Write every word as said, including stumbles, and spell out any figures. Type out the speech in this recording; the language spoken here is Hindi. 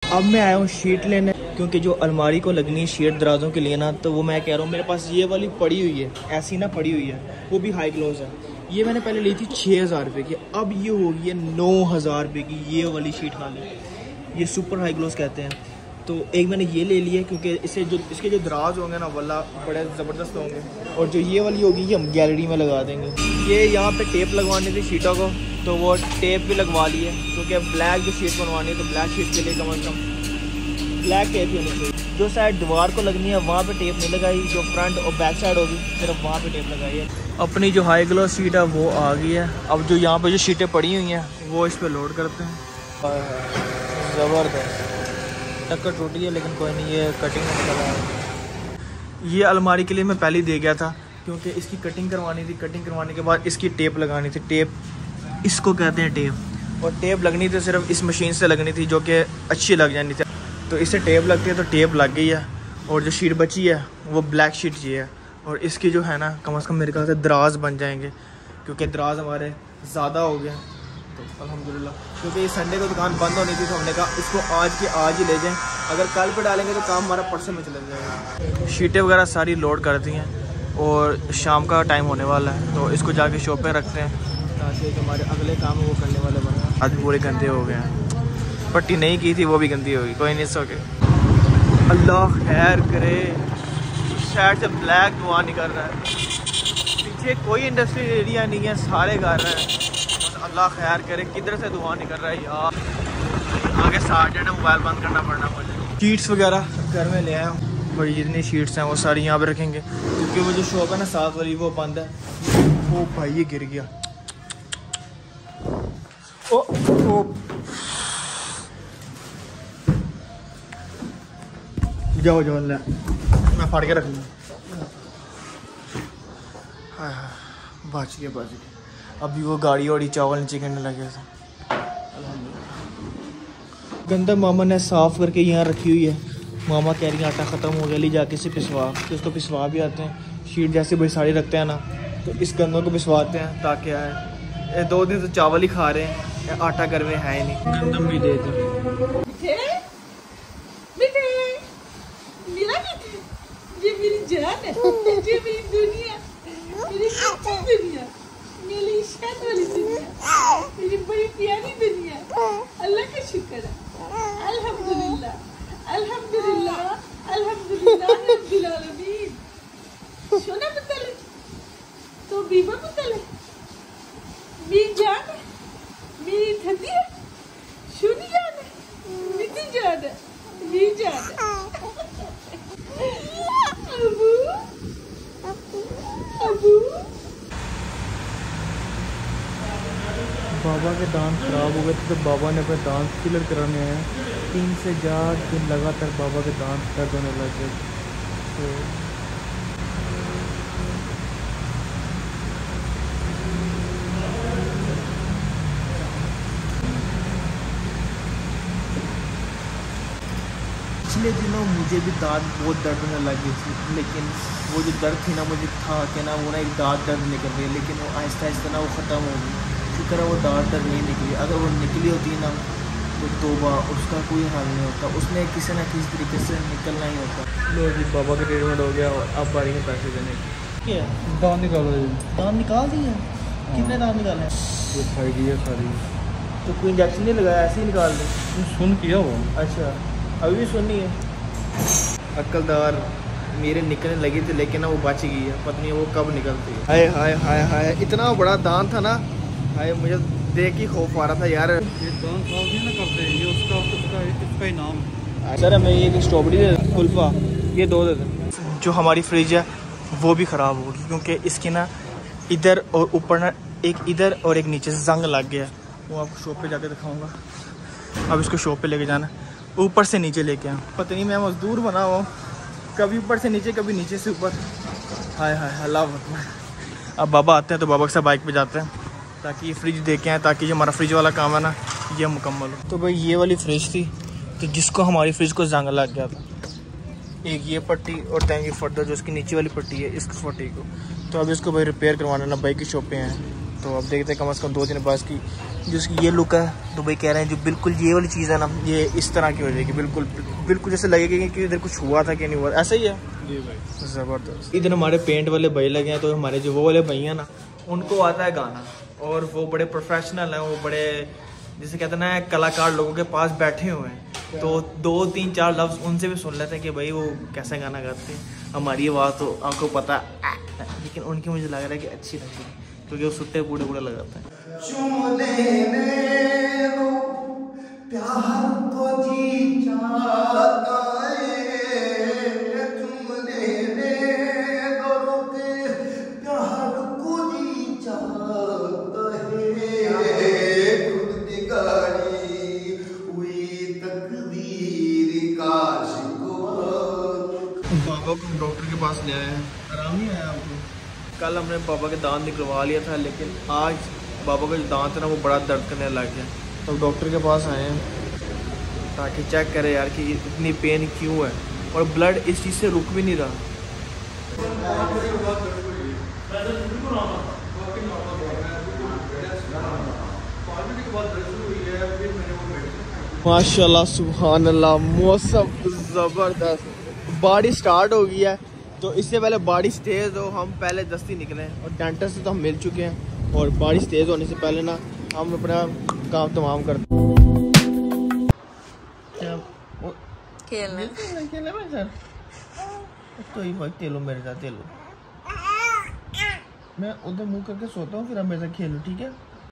अब मैं आया हूँ शीट लेने, क्योंकि जो अलमारी को लगनी है शीट दराजों के लिए ना, तो वो मैं कह रहा हूँ मेरे पास ये वाली पड़ी हुई है, ऐसी ना पड़ी हुई है, वो भी हाई ग्लोस है। ये मैंने पहले ली थी छः हज़ार रुपये की, अब ये हो गई है नौ हज़ार रुपये की ये वाली शीट खाली। ये सुपर हाई ग्लोस कहते हैं। तो एक मैंने ये ले लिया क्योंकि इससे जो इसके जो दराज होंगे ना वल्ला बड़े ज़बरदस्त होंगे, और जो ये वाली होगी ये हम गैलरी में लगा देंगे। ये यहाँ पे टेप लगवानी थी शीटों को, तो वो टेप भी लगवा ली है, क्योंकि ब्लैक जो शीट बनवानी है तो ब्लैक शीट के लिए कम अज़ कम ब्लैक टेप ही होनी चाहिए। जो साइड दीवार को लगनी है वहाँ पे टेप नहीं लगाई, जो फ्रंट और बैक साइड होगी सिर्फ वहाँ पे टेप लगाई है। अपनी जो हाई ग्लोस शीट है वो आ गई है। अब जो यहाँ पे जो शीटें पड़ी हुई हैं वो इस पर लोड करते हैं। ज़बरदस्त टक्कर टूटी है, लेकिन कोई नहीं, ये कटिंग में लगा है। ये अलमारी के लिए मैं पहले ही दे गया था, क्योंकि इसकी कटिंग करवानी थी। कटिंग करवाने के बाद इसकी टेप लगानी थी। टेप इसको कहते हैं टेप, और टेप लगनी थी सिर्फ इस मशीन से लगनी थी, जो कि अच्छी लग जानी थी। तो इससे टेप लगती है, तो टेप लग गई है। और जो शीट बची है वो ब्लैक शीट ये है, और इसकी जो है ना कम अज़ कम मेरे ख्याल से दराज बन जाएंगे, क्योंकि दराज हमारे ज़्यादा हो गए। तो अल्हम्दुलिल्लाह, क्योंकि संडे को दुकान बंद होनी थी, तो हमने कहा इसको आज के आज ही ले जाएं, अगर कल पे डालेंगे तो काम हमारा परसों में चला जाएगा। शीटें वगैरह सारी लोड कर दी हैं, और शाम का टाइम होने वाला है, तो इसको जाके शॉप पे रखते हैं, ताकि जो हमारे अगले काम है वो करने वाले बने। आज पूरे गंदे हो गए हैं, पट्टी नहीं की थी वो भी गंदी होगी, कोई नहीं सो के। अल्लाह खैर करे, साइड से ब्लैक धुआं निकल रहा है, पीछे कोई इंडस्ट्रियल एरिया नहीं है, सारे घर हैं। अल्लाह खैर करे किधर से धुआं निकल रहा है यार। आगे साठ है, मोबाइल बंद करना पड़ना मुझे। शीट्स वगैरह घर में ले आया हूँ, बड़ी जितनी शीट्स हैं वो सारी यहाँ पे रखेंगे, क्योंकि वो जो शॉप है ना साथ वाली वो बंद है। ओ भाई ये गिर गया। ओ, ओ। जाओ जाओ ले, मैं फाड़ के रख लूँ। हाँ हाँ बच गया बच गया। अभी वो गाड़ी वाड़ी चावल नीचे करने लगे थे। गंदा मामा ने साफ़ करके यहाँ रखी हुई है। मामा कह रही है आटा ख़त्म हो गया, ली जाके इसे पिसवा। तो इसको पिसवा भी आते हैं, शीट जैसे बड़ी साड़ी रखते हैं ना, तो इस गंदों को पिसवाते हैं ताकि आए। दो दिन तो चावल ही खा रहे हैं, आटा घर में है ही नहीं। गंदम भी दे दें। ये मेरी जान है, ये मेरी दुनिया, मेरी अच्छी दुनिया, मेरी इश्क़ वाली दुनिया, मेरी बड़ी प्यारी दुनिया। अल्लाह का शुक्र है, अल्हम्दुलिल्लाह अल्हम्दुलिल्लाह अल्हम्दुलिल्लाह रब्बिल आलमीन। सोना पुतल तो बीमा पुतल है, मेरी जान है, मेरी ठंडी है, सुनी जान है, मीठी जान है, मेरी जान है। अबू अबू बाबा के दांत खराब हो गए थे, तो बाबा ने अपने दांत क्लियर कराने आए। तीन से चार दिन लगातार बाबा के दांत दर्द होने लगे। तो पिछले दिनों मुझे भी दांत बहुत दर्द होने लगी थी, लेकिन वो जो दर्द थी ना मुझे था कि ना वो ना एक दांत दर्द निकल रही है, लेकिन वो आहिस्ता आहिस्ता ना वो ख़त्म हो गई। शुक्र है वो दांत दर्द नहीं निकली, अगर वो निकली होती ना तो तौबा, उसका कोई हाल नहीं होता, उसने किसी ना किसी तरीके से निकलना ही होता। लो जी बाबा का ट्रीटमेंट हो गया, और अब बारी में पैसे देने क्या दांत निकालो। दांत निकाल दिए? कितने दांत निकाले? ये खाई दिया सारी। तो कोई इंजेक्शन नहीं लगाया, ऐसे ही निकाल दे? सुन किया वो। अच्छा अभी भी सुननी है। अक्लदार मेरे निकलने लगी थी, लेकिन ना वो बच गई है, पता नहीं वो कब निकलती है। हाय हाय हाय हाय, इतना बड़ा दांत था ना, हाय मुझे देख ही खौफ आ रहा था यार। ये दांत साफ नहीं ना करते, ये उसका उसका इसका ही नाम है। सर हमें ये स्ट्रॉबेरी दे कुल्फा, ये दो दे दें। जो हमारी फ्रिज है वो भी ख़राब होगी, क्योंकि इसकी ना इधर और ऊपर ना एक इधर और एक नीचे से जंग लग गया। वो आपको शॉप पे जाके दिखाऊंगा। अब इसको शॉप पे लेके जाना, ऊपर से नीचे लेके आऊँ। पता नहीं मैं मजदूर बना हुआ, कभी ऊपर से नीचे कभी नीचे से ऊपर। हाय हाय अल्लाह अकबर। अब बाबा आते हैं तो बाबा के साथ बाइक पे जाते हैं, ताकि ये फ्रिज देके आएँ, ताकि जो हमारा फ्रिज वाला काम है ना ये मुकम्मल हो। तो भाई ये वाली फ्रिज थी, तो जिसको हमारी फ्रिज को जंग लग गया था, एक ये पट्टी और टैंकी फर्दर जो इसकी नीचे वाली पट्टी है, इस पट्टी को। तो अब इसको भाई रिपेयर करवाना ना, बाइक की शॉप पे हैं, तो अब देखते हैं कम अज़ कम दो दिन बाद इसकी जिसकी ये लुक है तो भाई कह रहे हैं जो बिल्कुल ये वाली चीज़ है ना ये इस तरह की हो जाएगी, बिल्कुल बिल्कुल जैसे लगेगा कि इधर कुछ हुआ था कि नहीं हुआ, ऐसा ही है जी भाई, ज़बरदस्त। इधर हमारे पेंट वाले भाई लगे हैं, तो हमारे जो वो वाले भाई हैं ना उनको आता है गाना, और वो बड़े प्रोफेशनल हैं, वो बड़े जैसे कहते हैं ना कलाकार लोगों के पास बैठे हुए हैं, तो दो तीन चार लफ्ज़ उनसे भी सुन लेते हैं कि भाई वो कैसा गाना गाते हैं। हमारी आवाज़ तो आपको पता है, लेकिन उनकी मुझे लग रहा है कि अच्छी लगती है क्योंकि वो सुट्टे बूढ़े बूढ़े लगाते हैं। प्यार को जी चाहता है, प्यार को जी चाहता है, खुद की गाड़ी हुई तकदीर का शिकवा। बाबा को डॉक्टर के पास ले आए हैं, आराम नहीं आया आपको? कल हमने पापा के दांत निकलवा लिया था, लेकिन आज पापा का जो दांत है ना वो बड़ा दर्द करने लग गया, तो डॉक्टर के पास आए हैं ताकि चेक करें यार कि इतनी पेन क्यों है, और ब्लड इस चीज़ से रुक भी नहीं रहा। माशाल्लाह सुभान अल्लाह, मौसम ज़बरदस्त, बारिश स्टार्ट हो गई है, तो इससे पहले बारिश तेज़ हो हम पहले दस्ती निकले, और डेंटिस्ट से तो हम मिल चुके हैं, और बारिश तेज़ होने से पहले ना हम अपना काम तमाम करते हैं। खेलना खेलना मैं सर तो ही भाई तेलो मेरे साथ तेलो, मैं उधर मुंह करके सोता हूँ, फिर आप मेरे साथ खेलो, ठीक है?